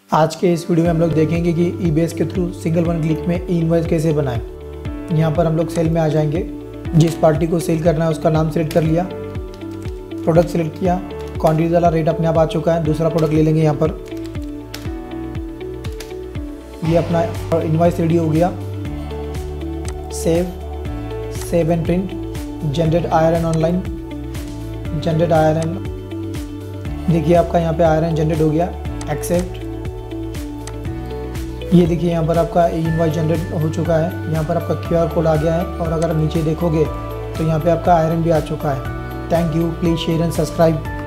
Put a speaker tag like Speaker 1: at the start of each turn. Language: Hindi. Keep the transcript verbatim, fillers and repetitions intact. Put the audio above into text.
Speaker 1: आज के इस वीडियो में हम लोग देखेंगे कि ईबेस के थ्रू सिंगल वन क्लिक में ई इनवॉइस कैसे बनाएं। यहाँ पर हम लोग सेल में आ जाएंगे, जिस पार्टी को सेल करना है उसका नाम सेलेक्ट कर लिया, प्रोडक्ट सेलेक्ट किया, क्वांटिटी वाला रेट अपने आप आ चुका है। दूसरा प्रोडक्ट ले लेंगे। यहाँ पर ये अपना इनवॉइस रेडी हो गया। Save save and print, generate IRN online, generate IRN. देखिए आपका यहाँ पे आईआरएन जनरेट हो गया। एक्सेप्ट। ये देखिए यहाँ पर आपका इनवॉइस जनरेट हो चुका है। यहाँ पर आपका क्यूआर कोड आ गया है और अगर आप नीचे देखोगे तो यहाँ पे आपका आईआरएन भी आ चुका है। Thank you. Please share and subscribe.